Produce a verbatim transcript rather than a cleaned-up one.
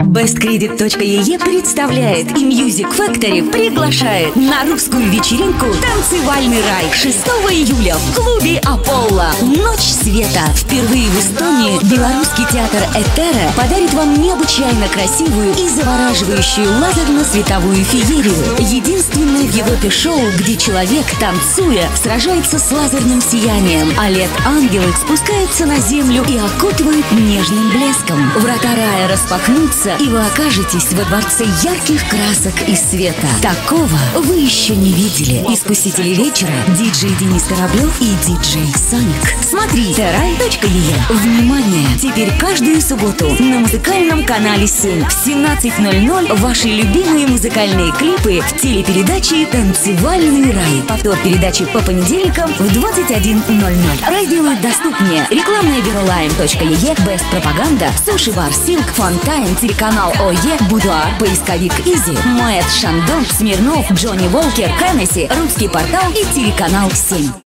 Бесткредит точка е е представляет и Music Factory приглашает на русскую вечеринку «Танцевальный рай» шестого июля в клубе Аполло. Ночь света. Впервые в Эстонии белорусский театр Этера подарит вам необычайно красивую и завораживающую лазерно-световую феерию. Единственное в Европе шоу, где человек, танцуя, сражается с лазерным сиянием, а лед-ангелы спускаются на землю и окутывают нежным блеском. Врата рая распахнутся, и вы окажетесь во дворце ярких красок и света. Такого вы еще не видели. Искусители вечера — диджей Денис Кораблев и диджей Соник. Смотри терай точка е е. Внимание! Теперь каждую субботу на музыкальном канале семь в семнадцать ноль ноль ваши любимые музыкальные клипы в телепередаче «Танцевальный рай». Повтор передачи по понедельникам в двадцать один ноль ноль. Рай делает доступнее рекламное бюро лайм точка е е, Бест Пропаганда, Суши Бар Силк, Фонтайн, телеканал ОЕ, Будуар, поисковик Изи, Моэт Шандон, Смирнов, Джонни Волкер, Хеннесси, Русский портал и телеканал семь.